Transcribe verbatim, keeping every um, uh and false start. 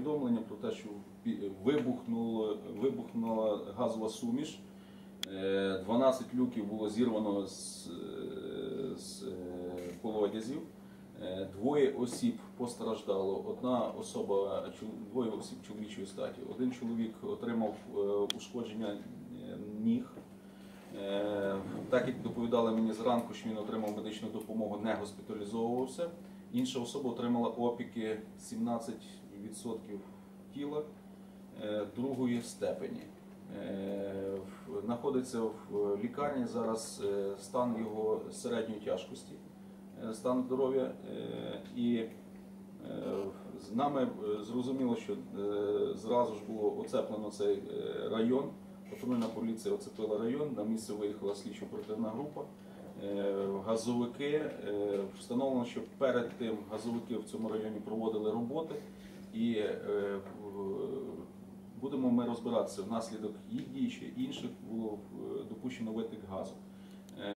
повідомлення про те, що вибухнула, вибухнула газова суміш. дванадцять люків було зірвано з, з колодязів. Двоє осіб постраждало. Одна особа, двоє осіб чоловічої статі. Один чоловік отримав ушкодження ніг. Так як доповідали мені зранку, що він отримав медичну допомогу, не госпіталізовувався. Інша особа отримала опіки сімнадцять відсотків тіла другої степені. Знаходиться в лікарні, зараз стан його середньої тяжкості, стан здоров'я. І з нами зрозуміло, що зразу ж було оцеплено цей район. Патрульна поліція оцепила район, на місце виїхала слідчо-оперативна група. Газовики, встановлено, що перед тим газовики в цьому районі проводили роботи, і будемо ми розбиратися, внаслідок їх дій чи інших було допущено витік газу.